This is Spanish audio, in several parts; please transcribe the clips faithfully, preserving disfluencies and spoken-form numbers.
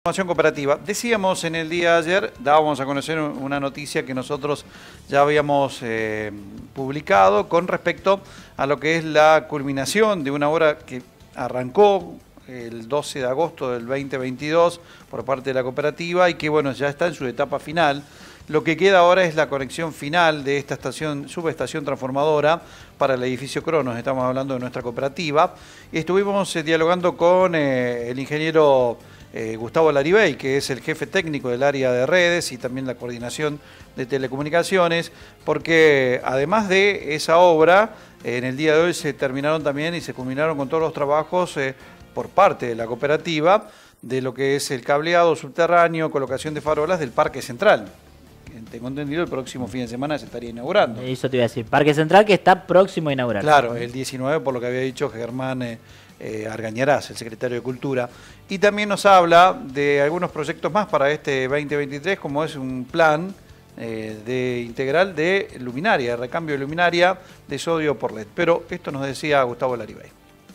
Información cooperativa. Decíamos en el día de ayer, dábamos a conocer una noticia que nosotros ya habíamos eh, publicado con respecto a lo que es la culminación de una obra que arrancó el doce de agosto del veinte veintidós por parte de la cooperativa y que bueno, ya está en su etapa final. Lo que queda ahora es la conexión final de esta estación, subestación transformadora para el edificio Cronos. Estamos hablando de nuestra cooperativa. Y estuvimos eh, dialogando con eh, el ingeniero eh, Gustavo Laribey, que es el jefe técnico del área de redes y también la coordinación de telecomunicaciones, porque además de esa obra, eh, en el día de hoy se terminaron también y se culminaron con todos los trabajos eh, por parte de la cooperativa de lo que es el cableado subterráneo, colocación de farolas del Parque Central. Tengo entendido, el próximo fin de semana se estaría inaugurando. Eso te iba a decir, Parque Central que está próximo a inaugurar. Claro, el diecinueve, por lo que había dicho Germán eh, eh, Argañarás, el secretario de Cultura. Y también nos habla de algunos proyectos más para este veinte veintitrés, como es un plan eh, de integral de luminaria, de recambio de luminaria de sodio por L E D. Pero esto nos decía Gustavo Laribey.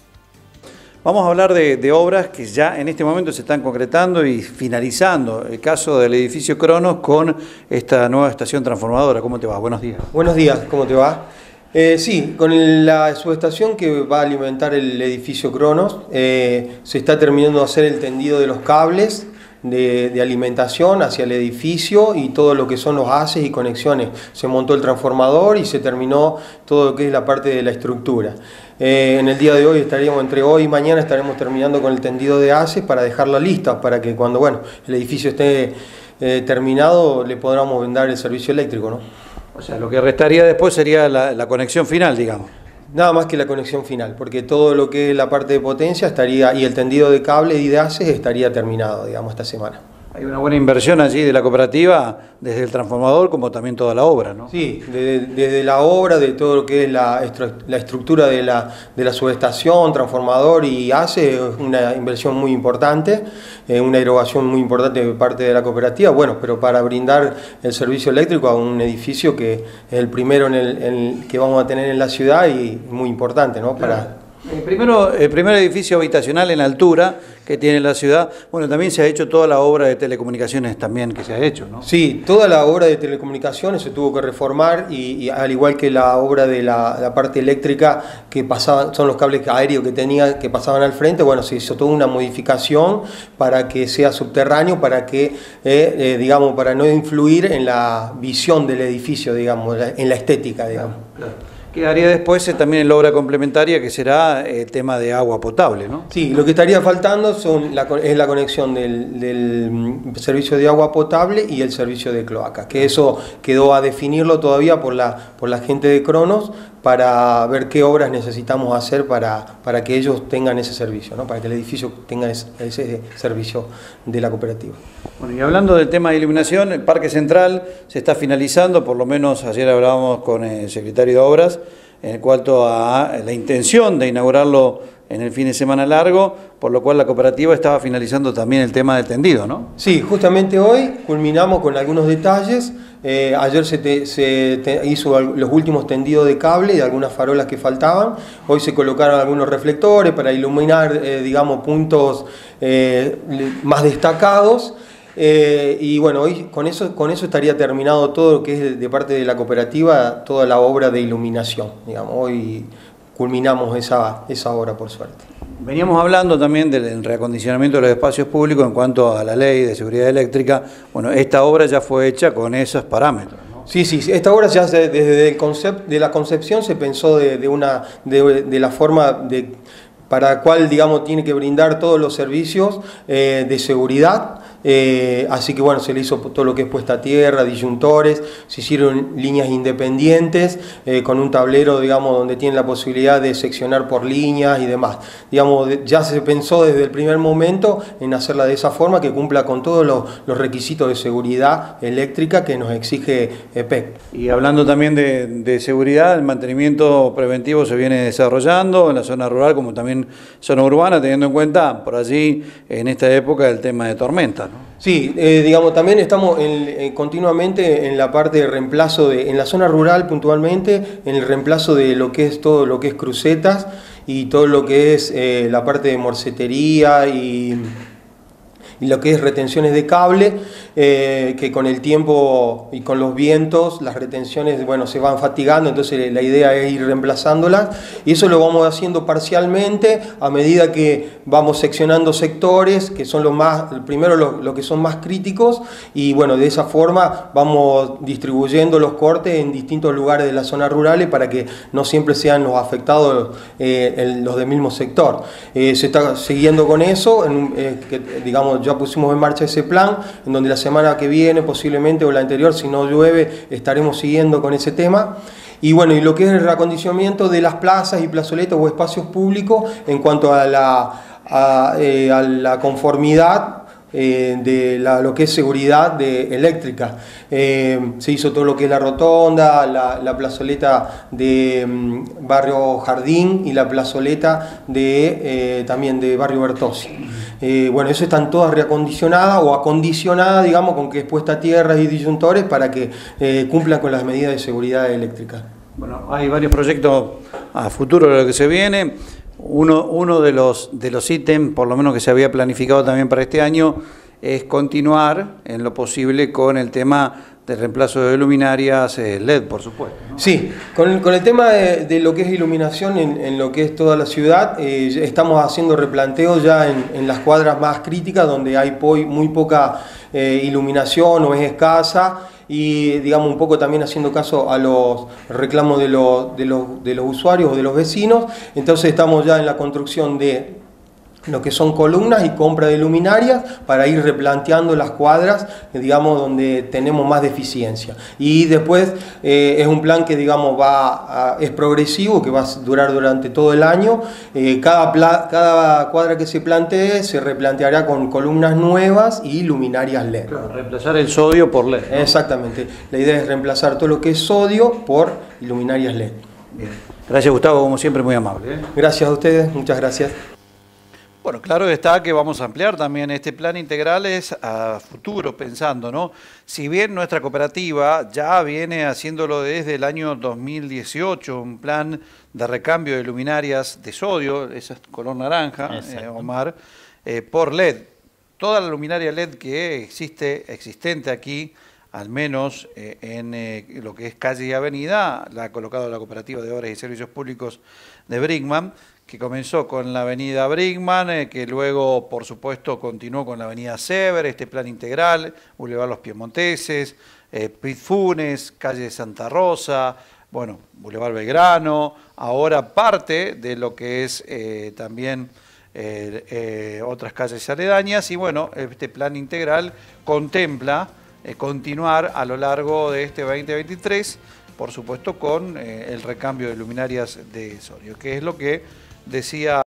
Vamos a hablar de, de obras que ya en este momento se están concretando y finalizando. El caso del edificio Cronos con esta nueva estación transformadora. ¿Cómo te va? Buenos días. Buenos días, ¿cómo te va? Eh, sí, con el, la subestación que va a alimentar el edificio Cronos, eh, se está terminando de hacer el tendido de los cables de, de alimentación hacia el edificio y todo lo que son los haces y conexiones. Se montó el transformador y se terminó todo lo que es la parte de la estructura. Eh, en el día de hoy estaríamos, entre hoy y mañana estaremos terminando con el tendido de haces para dejarla lista, para que cuando bueno, el edificio esté eh, terminado le podamos dar el servicio eléctrico, ¿no? O sea, lo que restaría después sería la, la conexión final, digamos. Nada más que la conexión final, porque todo lo que es la parte de potencia estaría y el tendido de cable y de haces estaría terminado, digamos, esta semana. Hay una buena inversión allí de la cooperativa, desde el transformador como también toda la obra, ¿no? Sí, desde, desde la obra, de todo lo que es la, la estructura de la, de la subestación, transformador y hace, es una inversión muy importante, eh, una erogación muy importante de parte de la cooperativa, bueno, pero para brindar el servicio eléctrico a un edificio que es el primero en el, en el que vamos a tener en la ciudad y muy importante, ¿no? Para, claro. El, primero, el primer edificio habitacional en altura que tiene la ciudad, bueno, también se ha hecho toda la obra de telecomunicaciones también que se ha hecho, ¿no? Sí, toda la obra de telecomunicaciones se tuvo que reformar y, y al igual que la obra de la, la parte eléctrica que pasaban, son los cables aéreos que tenía, que pasaban al frente, bueno, se hizo toda una modificación para que sea subterráneo, para que, eh, eh, digamos, para no influir en la visión del edificio, digamos, en la estética, digamos. Claro, claro. Quedaría después eh, también la obra complementaria que será el tema de agua potable, ¿no? Sí, lo que estaría faltando son la, es la conexión del, del servicio de agua potable y el servicio de cloaca, que eso quedó a definirlo todavía por la, por la gente de Cronos para ver qué obras necesitamos hacer para, para que ellos tengan ese servicio, ¿no? Para que el edificio tenga ese, ese servicio de la cooperativa. Bueno, y hablando del tema de iluminación, el Parque Central se está finalizando, por lo menos ayer hablábamos con el secretario de Obras, en cuanto a la intención de inaugurarlo en el fin de semana largo, por lo cual la cooperativa estaba finalizando también el tema del tendido, ¿no? Sí, justamente hoy culminamos con algunos detalles. Eh, ayer se, te, se te hizo los últimos tendidos de cable y de algunas farolas que faltaban. Hoy se colocaron algunos reflectores para iluminar, eh, digamos, puntos eh, más destacados. Eh, y bueno, hoy con eso, con eso estaría terminado todo lo que es de, de parte de la cooperativa, toda la obra de iluminación, digamos. Hoy culminamos esa, esa obra, por suerte. Veníamos hablando también del reacondicionamiento de los espacios públicos en cuanto a la ley de seguridad eléctrica. Bueno, esta obra ya fue hecha con esos parámetros, ¿no? Sí, sí, esta obra ya se, desde el concept, de la concepción se pensó de, de, una, de, de la forma de, para la cual, digamos, tiene que brindar todos los servicios eh, de seguridad. Eh, así que bueno, se le hizo todo lo que es puesta a tierra, disyuntores, se hicieron líneas independientes eh, con un tablero, digamos, donde tienen la posibilidad de seccionar por líneas y demás. Digamos, ya se pensó desde el primer momento en hacerla de esa forma que cumpla con todos los, los requisitos de seguridad eléctrica que nos exige E P E C. Y hablando también de, de seguridad, el mantenimiento preventivo se viene desarrollando en la zona rural como también zona urbana, teniendo en cuenta por allí en esta época el tema de tormentas, ¿no? Sí, eh, digamos, también estamos en, eh, continuamente en la parte de reemplazo, de, en la zona rural puntualmente, en el reemplazo de lo que es todo lo que es crucetas y todo lo que es eh, la parte de morcetería y y lo que es retenciones de cable, eh, que con el tiempo y con los vientos las retenciones, bueno, se van fatigando, entonces la idea es ir reemplazándolas, y eso lo vamos haciendo parcialmente a medida que vamos seccionando sectores que son los más, primero los lo que son más críticos, y bueno, de esa forma vamos distribuyendo los cortes en distintos lugares de las zonas rurales para que no siempre sean los afectados eh, el, los del mismo sector. Eh, se está siguiendo con eso, en, eh, que, digamos, ya pusimos en marcha ese plan, en donde la semana que viene posiblemente o la anterior, si no llueve, estaremos siguiendo con ese tema. Y bueno, y lo que es el reacondicionamiento de las plazas y plazoletas o espacios públicos en cuanto a la, a, eh, a la conformidad Eh, de la, lo que es seguridad de, eléctrica. Eh, se hizo todo lo que es la rotonda, la, la plazoleta de um, Barrio Jardín y la plazoleta de, eh, también de Barrio Bertozzi. Eh, bueno, eso están todas reacondicionadas o acondicionadas, digamos, con que es puesta tierras y disyuntores para que eh, cumplan con las medidas de seguridad eléctrica. Bueno, hay varios proyectos a futuro de lo que se viene. Uno, uno de los, de los ítems, por lo menos que se había planificado también para este año, es continuar en lo posible con el tema del reemplazo de luminarias L E D, por supuesto, ¿no? Sí, con, con el tema de, de lo que es iluminación en, en lo que es toda la ciudad, eh, estamos haciendo replanteos ya en, en las cuadras más críticas, donde hay po muy poca eh, iluminación o es escasa, y digamos un poco también haciendo caso a los reclamos de los, de los, de los usuarios o de los vecinos. Entonces estamos ya en la construcción de lo que son columnas y compra de luminarias para ir replanteando las cuadras, digamos, donde tenemos más deficiencia. Y después eh, es un plan que, digamos, va a, es progresivo, que va a durar durante todo el año. Eh, cada, cada cuadra que se plantee se replanteará con columnas nuevas y luminarias L E D. Claro, reemplazar el sodio por L E D, ¿no? Exactamente. La idea es reemplazar todo lo que es sodio por luminarias L E D. Bien. Gracias, Gustavo, como siempre, muy amable, ¿eh? Gracias a ustedes, muchas gracias. Bueno, claro está que vamos a ampliar también este plan integral es a futuro, pensando, ¿no? Si bien nuestra cooperativa ya viene haciéndolo desde el año dos mil dieciocho, un plan de recambio de luminarias de sodio, esa es color naranja, eh, Omar, eh, por L E D. Toda la luminaria L E D que existe, existente aquí, al menos eh, en eh, lo que es calle y avenida, la ha colocado la Cooperativa de Obras y Servicios Públicos de Brinkmann, que comenzó con la avenida Brinkmann, eh, que luego, por supuesto, continuó con la avenida Sever, este plan integral, Boulevard Los Piemonteses, eh, Pit Funes, calle Santa Rosa, bueno, Boulevard Belgrano, ahora parte de lo que es eh, también eh, eh, otras calles aledañas, y bueno, este plan integral contempla eh, continuar a lo largo de este veinte veintitrés, por supuesto, con eh, el recambio de luminarias de sodio, que es lo que decía